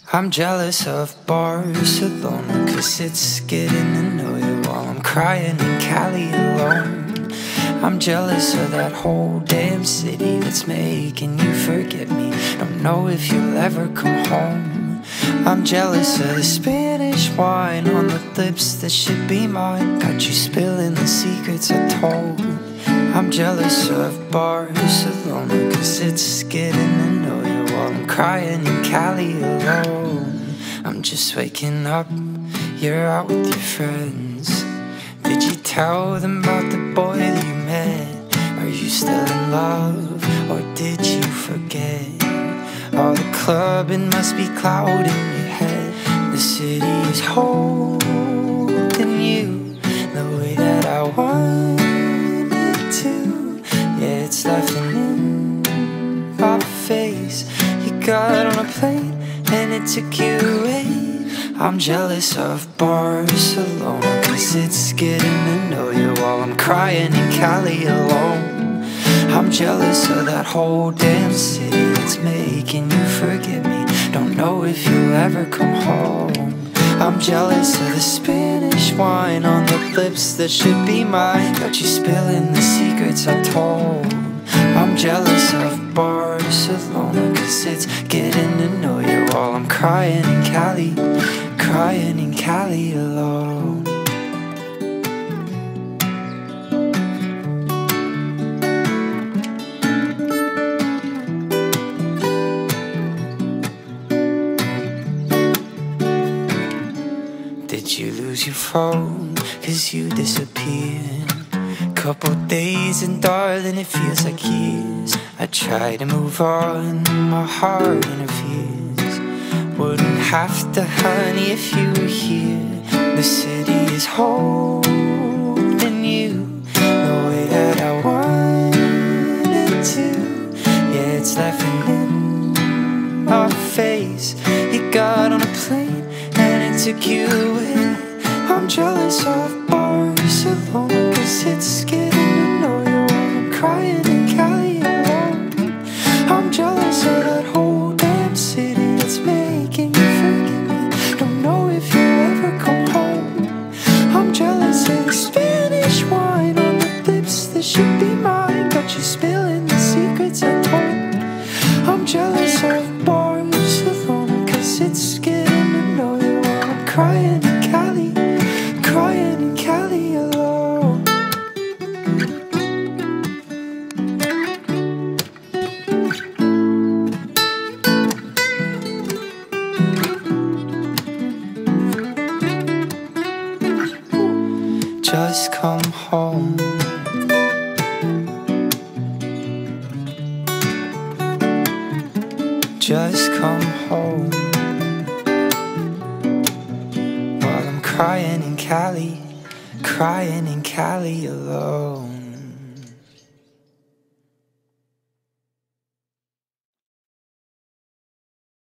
I'm jealous of Barcelona, 'cause it's getting to know you while I'm crying in Cali alone. I'm jealous of that whole damn city that's making you forget me. Don't know if you'll ever come home. I'm jealous of the Spanish wine on the lips that should be mine. Got you spilling the secrets I told. I'm jealous of Barcelona, 'cause it's getting to know you while I'm crying in Cali alone. I'm just waking up, you're out with your friends. Did you tell them about the boy that you met? Are you still in love, or did you forget? All the clubbing must be clouding your head. The city is holding you the way that I want it to. Yeah, it's laughing in my face. You got on a plane and it took you away. I'm jealous of Barcelona, 'cause it's getting to know you while I'm crying in Cali alone. I'm jealous of that whole damn city that's making you forget me. Don't know if you'll ever come home. I'm jealous of the Spanish wine on the lips that should be mine. Got you spilling the secrets I told. I'm jealous of Barcelona, 'cause it's getting to know you while I'm crying in Cali, crying in Cali alone. Did you lose your phone? 'Cause you disappeared. Couple days and darling, it feels like years. I try to move on, my heart interferes. Wouldn't have to, honey, if you were here. The city is holding you the way that I want it to. Yeah, it's laughing in my face. You got on a plane and it took you away. I'm jealous of Barcelona, 'cause it's getting to know you while I'm crying in Cali alone. I'm jealous of that whole damn city that's making you forget me. Don't know if you'll ever come home. I'm jealous of the Spanish wine on the lips that should be mine. Got you spilling the secrets I told. I'm jealous of Barcelona, 'cause it's getting to know you while I'm crying in Cali, crying in Cali alone. Just come home. Just come home. While I'm crying in Cali, crying in Cali alone.